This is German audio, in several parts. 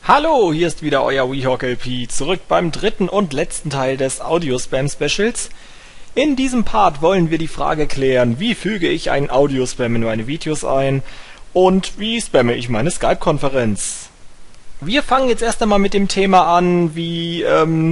Hallo, hier ist wieder euer WeHawkLP, zurück beim dritten und letzten Teil des Audio-Spam-Specials. In diesem Part wollen wir die Frage klären, wie füge ich einen Audio-Spam in meine Videos ein und wie spamme ich meine Skype-Konferenz. Wir fangen jetzt erst einmal mit dem Thema an, wie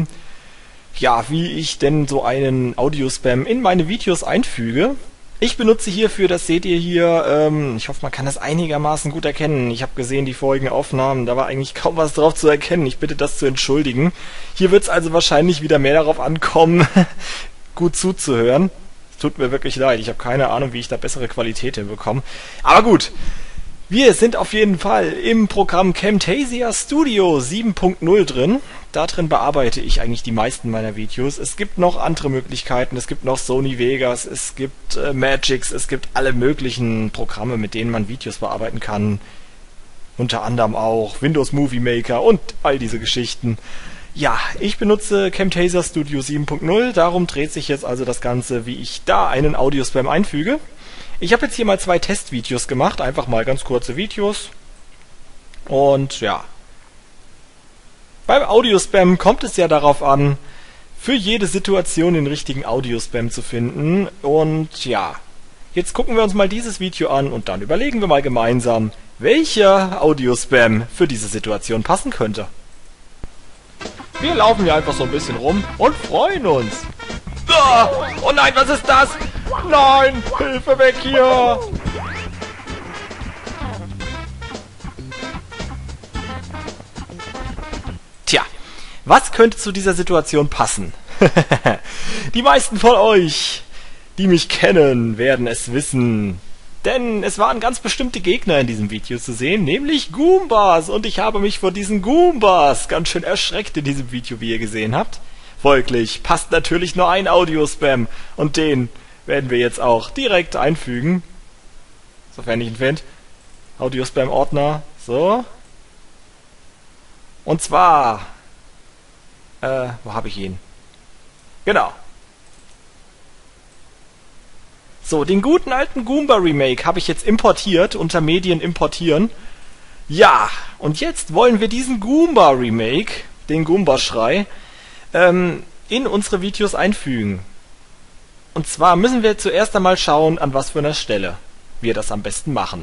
ich denn so einen Audio-Spam in meine Videos einfüge. Ich benutze hierfür, das seht ihr hier, ich hoffe, man kann das einigermaßen gut erkennen. Ich habe gesehen, die vorigen Aufnahmen, da war eigentlich kaum was drauf zu erkennen. Ich bitte das zu entschuldigen. Hier wird es also wahrscheinlich wieder mehr darauf ankommen, gut zuzuhören. Es tut mir wirklich leid, ich habe keine Ahnung, wie ich da bessere Qualität hinbekomme. Aber gut, wir sind auf jeden Fall im Programm Camtasia Studio 7.0 drin. Da drin bearbeite ich eigentlich die meisten meiner Videos. Es gibt noch andere Möglichkeiten, es gibt noch Sony Vegas, es gibt Magix, es gibt alle möglichen Programme, mit denen man Videos bearbeiten kann. Unter anderem auch Windows Movie Maker und all diese Geschichten. Ja, ich benutze Camtasia Studio 7.0, darum dreht sich jetzt also das Ganze, wie ich da einen Audio-Spam einfüge. Ich habe jetzt hier mal 2 Testvideos gemacht, einfach mal ganz kurze Videos. Und ja, beim Audio-Spam kommt es ja darauf an, für jede Situation den richtigen Audio-Spam zu finden. Und ja, jetzt gucken wir uns mal dieses Video an und dann überlegen wir mal gemeinsam, welcher Audio-Spam für diese Situation passen könnte. Wir laufen hier einfach so ein bisschen rum und freuen uns. Oh nein, was ist das? Nein, Hilfe, weg hier! Tja, was könnte zu dieser Situation passen? Die meisten von euch, die mich kennen, werden es wissen. Denn es waren ganz bestimmte Gegner in diesem Video zu sehen, nämlich Goombas. Und ich habe mich vor diesen Goombas ganz schön erschreckt in diesem Video, wie ihr gesehen habt. Folglich passt natürlich nur ein Audio-Spam und den werden wir jetzt auch direkt einfügen. Sofern ich ihn finde. Audio-Spam-Ordner. So. Und zwar... wo habe ich ihn? Genau. So, den guten alten Goomba Remake habe ich jetzt importiert, unter Medien importieren. Ja, und jetzt wollen wir diesen Goomba Remake, den Goomba-Schrei, in unsere Videos einfügen. Und zwar müssen wir zuerst einmal schauen, an was für einer Stelle wir das am besten machen.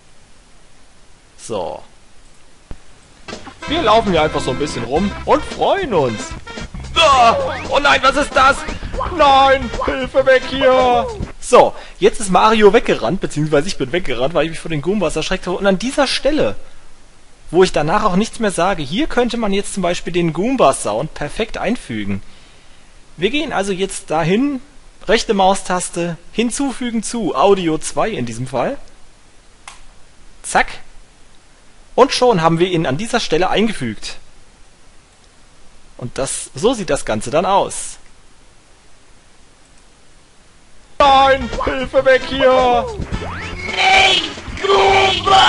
So. Wir laufen hier einfach so ein bisschen rum und freuen uns. Oh nein, was ist das? Nein, Hilfe, weg hier! So, jetzt ist Mario weggerannt, beziehungsweise ich bin weggerannt, weil ich mich vor den Goombas erschreckt habe. Und an dieser Stelle, wo ich danach auch nichts mehr sage, hier könnte man jetzt zum Beispiel den Goomba-Sound perfekt einfügen. Wir gehen also jetzt dahin, rechte Maustaste, hinzufügen zu, Audio 2 in diesem Fall. Zack. Und schon haben wir ihn an dieser Stelle eingefügt. Und so sieht das Ganze dann aus. Nein, Hilfe, weg hier! Nicht Goomba!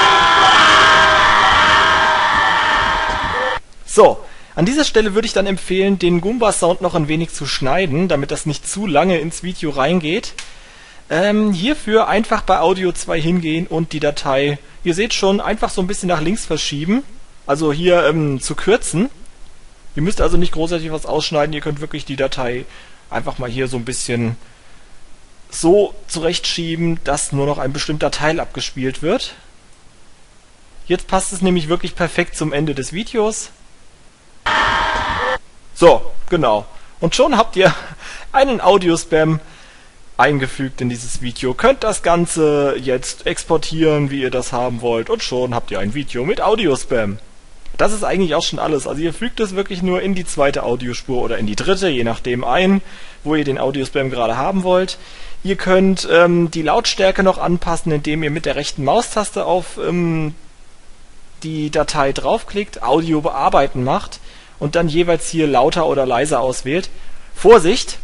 So, an dieser Stelle würde ich dann empfehlen, den Goomba-Sound noch ein wenig zu schneiden, damit das nicht zu lange ins Video reingeht. Hierfür einfach bei Audio 2 hingehen und die Datei, ihr seht schon, einfach so ein bisschen nach links verschieben. Also hier zu kürzen. Ihr müsst also nicht großartig was ausschneiden, ihr könnt wirklich die Datei einfach mal hier so ein bisschen so zurechtschieben, dass nur noch ein bestimmter Teil abgespielt wird. Jetzt passt es nämlich wirklich perfekt zum Ende des Videos. So, genau. Und schon habt ihr einen Audio-Spam eingefügt in dieses Video. Könnt das Ganze jetzt exportieren, wie ihr das haben wollt. Und schon habt ihr ein Video mit Audio-Spam. Das ist eigentlich auch schon alles. Also ihr fügt es wirklich nur in die zweite Audiospur oder in die dritte, je nachdem ein, wo ihr den Audio-Spam gerade haben wollt. Ihr könnt die Lautstärke noch anpassen, indem ihr mit der rechten Maustaste auf die Datei draufklickt, Audio bearbeiten macht und dann jeweils hier lauter oder leiser auswählt. Vorsicht!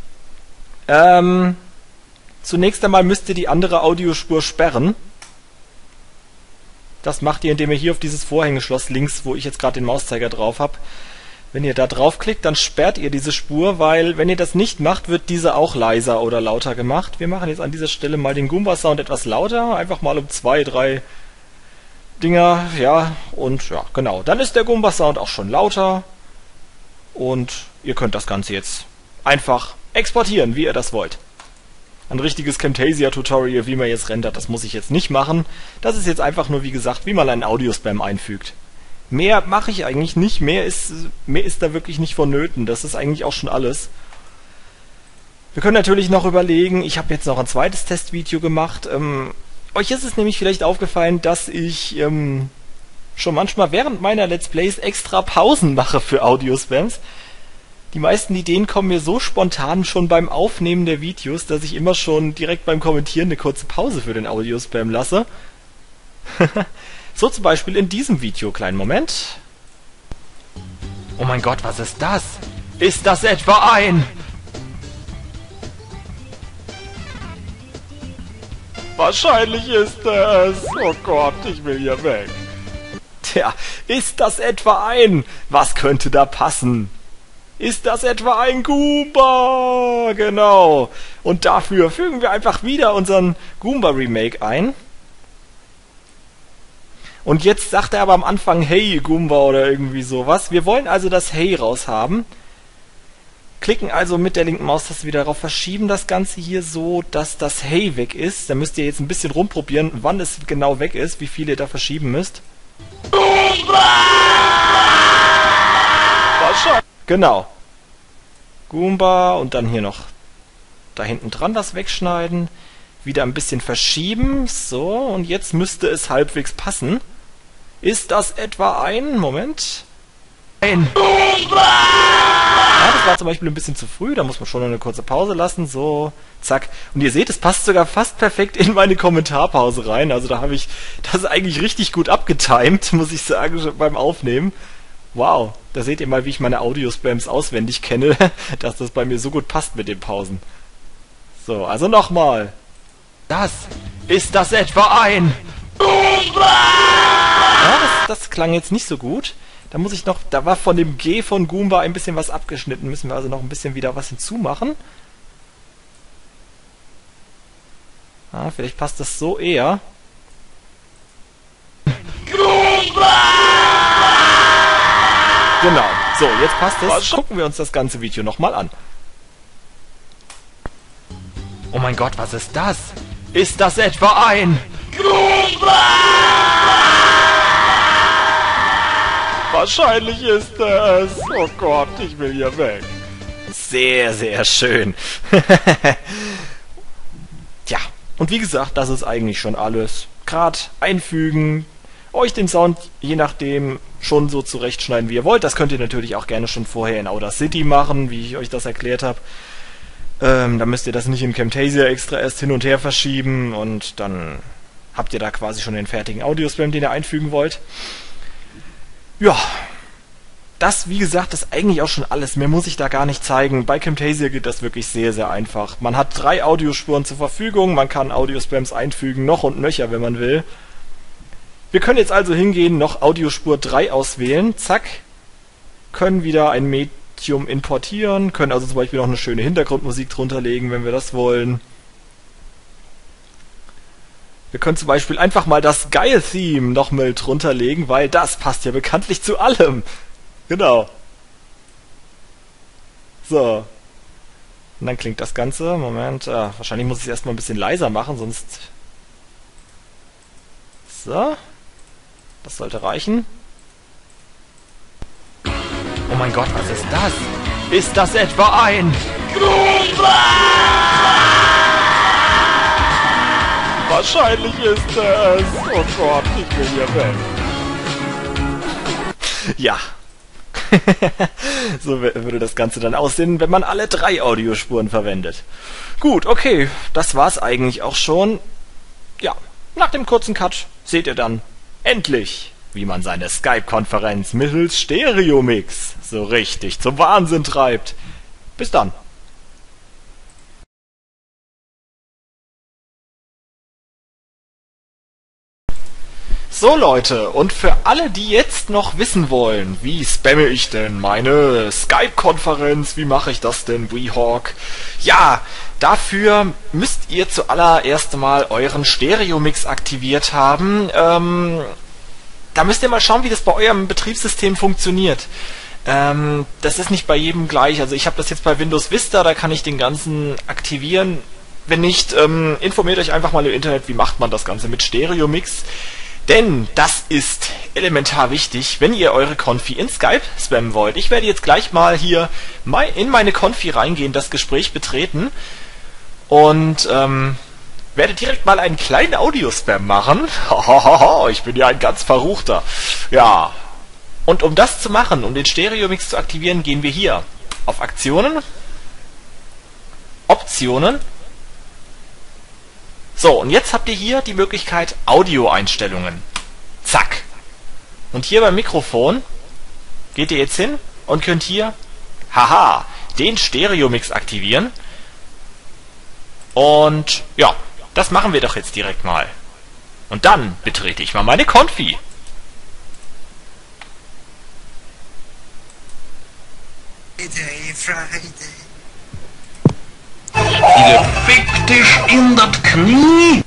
Zunächst einmal müsst ihr die andere Audiospur sperren. Das macht ihr, indem ihr hier auf dieses Vorhängeschloss links, wo ich jetzt gerade den Mauszeiger drauf habe, wenn ihr da draufklickt, dann sperrt ihr diese Spur, weil wenn ihr das nicht macht, wird diese auch leiser oder lauter gemacht. Wir machen jetzt an dieser Stelle mal den Goomba-Sound etwas lauter, einfach mal um 2, 3 Dinger, ja, und ja, genau. Dann ist der Goomba-Sound auch schon lauter und ihr könnt das Ganze jetzt einfach exportieren, wie ihr das wollt. Ein richtiges Camtasia-Tutorial, wie man jetzt rendert, das muss ich jetzt nicht machen. Das ist jetzt einfach nur, wie gesagt, wie man einen Audio-Spam einfügt. Mehr mache ich eigentlich nicht, mehr ist da wirklich nicht vonnöten. Das ist eigentlich auch schon alles. Wir können natürlich noch überlegen, ich habe jetzt noch ein zweites Testvideo gemacht. Euch ist es nämlich vielleicht aufgefallen, dass ich schon manchmal während meiner Let's Plays extra Pausen mache für Audio-Spams. Die meisten Ideen kommen mir so spontan schon beim Aufnehmen der Videos, dass ich immer schon direkt beim Kommentieren eine kurze Pause für den Audio-Spam lasse. So zum Beispiel in diesem Video. Kleinen Moment. Oh mein Gott, was ist das? Ist das etwa ein... Wahrscheinlich ist es... Oh Gott, ich will hier weg. Tja, ist das etwa ein... Was könnte da passen? Ist das etwa ein Goomba? Genau. Und dafür fügen wir einfach wieder unseren Goomba-Remake ein. Und jetzt sagt er aber am Anfang Hey Goomba oder irgendwie sowas. Wir wollen also das Hey raushaben. Klicken also mit der linken Maustaste wieder darauf, verschieben das Ganze hier so, dass das Hey weg ist. Da müsst ihr jetzt ein bisschen rumprobieren, wann es genau weg ist, wie viel ihr da verschieben müsst. Genau. Goomba und dann hier noch da hinten dran das wegschneiden. Wieder ein bisschen verschieben. So, und jetzt müsste es halbwegs passen. Ist das etwa ein... Moment. Ja, das war zum Beispiel ein bisschen zu früh. Da muss man schon eine kurze Pause lassen. So, zack. Und ihr seht, es passt sogar fast perfekt in meine Kommentarpause rein. Also da habe ich das eigentlich richtig gut abgetimt, muss ich sagen, beim Aufnehmen. Wow, da seht ihr mal, wie ich meine Audio-Spams auswendig kenne, dass das bei mir so gut passt mit den Pausen. So, also nochmal. Ist das etwa ein... Ja, das klang jetzt nicht so gut. Da muss ich noch, da war von dem G von Goomba ein bisschen was abgeschnitten. Müssen wir also noch ein bisschen wieder was hinzumachen. Ah, vielleicht passt das so eher. Genau. So, jetzt passt es. Gucken wir uns das ganze Video nochmal an. Oh mein Gott, was ist das? Ist das etwa ein... Wahrscheinlich ist es... Oh Gott, ich will hier weg. Sehr, sehr schön. Tja, und wie gesagt, das ist eigentlich schon alles. Gerade einfügen, euch den Sound je nachdem schon so zurechtschneiden, wie ihr wollt. Das könnt ihr natürlich auch gerne schon vorher in Audacity machen, wie ich euch das erklärt habe. Da müsst ihr das nicht in Camtasia extra erst hin und her verschieben und dann habt ihr da quasi schon den fertigen Audiospam, den ihr einfügen wollt. Ja, das, wie gesagt, ist eigentlich auch schon alles. Mehr muss ich da gar nicht zeigen. Bei Camtasia geht das wirklich sehr, sehr einfach. Man hat 3 Audiospuren zur Verfügung, man kann Audiospams einfügen, noch und nöcher, wenn man will. Wir können jetzt also hingehen, noch Audiospur 3 auswählen, zack, können wieder ein Medium importieren, können also zum Beispiel noch eine schöne Hintergrundmusik drunter legen, wenn wir das wollen. Wir können zum Beispiel einfach mal das Geil-Theme noch mal drunter legen, weil das passt ja bekanntlich zu allem. Genau. So. Und dann klingt das Ganze, Moment, wahrscheinlich muss ich es erstmal ein bisschen leiser machen, sonst... So. Das sollte reichen. Oh mein Gott, was ist das? Ist das etwa ein... Wahrscheinlich ist es... Oh Gott, ich will hier weg. Ja. So würde das Ganze dann aussehen, wenn man alle 3 Audiospuren verwendet. Gut, okay, das war's eigentlich auch schon. Ja, nach dem kurzen Cut seht ihr dann endlich, wie man seine Skype-Konferenz mittels Stereo-Mix so richtig zum Wahnsinn treibt. Bis dann. So Leute, und für alle, die jetzt noch wissen wollen, wie spamme ich denn meine Skype-Konferenz, wie mache ich das denn, Weehawk? Ja, dafür müsst ihr zuallererst mal euren Stereo-Mix aktiviert haben. da müsst ihr mal schauen, wie das bei eurem Betriebssystem funktioniert. Das ist nicht bei jedem gleich. Also ich habe das jetzt bei Windows Vista, da kann ich den ganzen aktivieren. Wenn nicht, informiert euch einfach mal im Internet, wie macht man das Ganze mit Stereo-Mix. Denn das ist elementar wichtig, wenn ihr eure Konfi in Skype spammen wollt. Ich werde jetzt gleich mal hier in meine Konfi reingehen, das Gespräch betreten und werde direkt mal einen kleinen Audio-Spam machen. Ich bin ja ein ganz Verruchter. Ja, und um das zu machen, um den Stereo-Mix zu aktivieren, gehen wir hier auf Aktionen, Optionen. So, und jetzt habt ihr hier die Möglichkeit Audio-Einstellungen. Zack. Und hier beim Mikrofon geht ihr jetzt hin und könnt hier, den Stereo-Mix aktivieren. Und ja, das machen wir doch jetzt direkt mal. Und dann betrete ich mal meine Konfi. Friday. Spiele, fick dich in das Knie!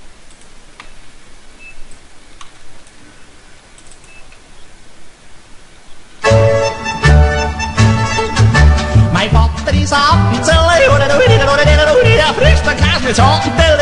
Mein Vater ist Appenzeller, der frisst den Käse mit Schattenteller.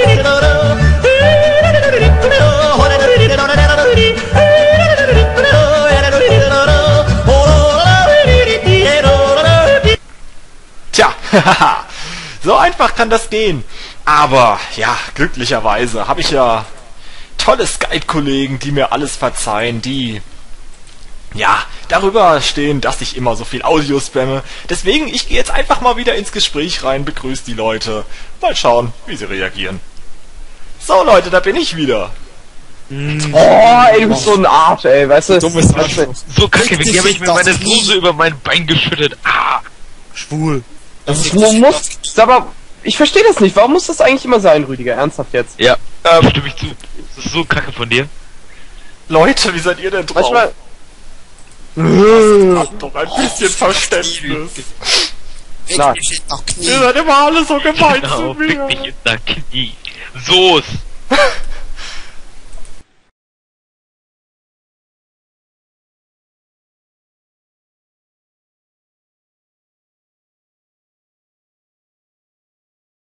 Tja, so einfach kann das gehen. Aber ja, glücklicherweise habe ich ja tolle Skype-Kollegen, die mir alles verzeihen, die ja darüber stehen, dass ich immer so viel Audio spamme. Deswegen, ich gehe jetzt einfach mal wieder ins Gespräch rein, begrüße die Leute. Mal schauen, wie sie reagieren. So Leute, da bin ich wieder. Oh, ey, du bist so ein Arsch, ey, weißt du? Dummes Arschloch. So kacke, wie habe ich mir meine Bluse über mein Bein geschüttet? Ah! Schwul. Aber ich verstehe das nicht. Warum muss das eigentlich immer sein, Rüdiger? Ernsthaft jetzt? Ja, stimme ich zu. Das ist so kacke von dir. Leute, wie seid ihr denn drauf? Manchmal. Habt doch ein bisschen Verständnis. Klar. Fick dich in das Knie. Ihr seid immer alle so gemein zu Genau, fick mir. dich in dein Knie. So's.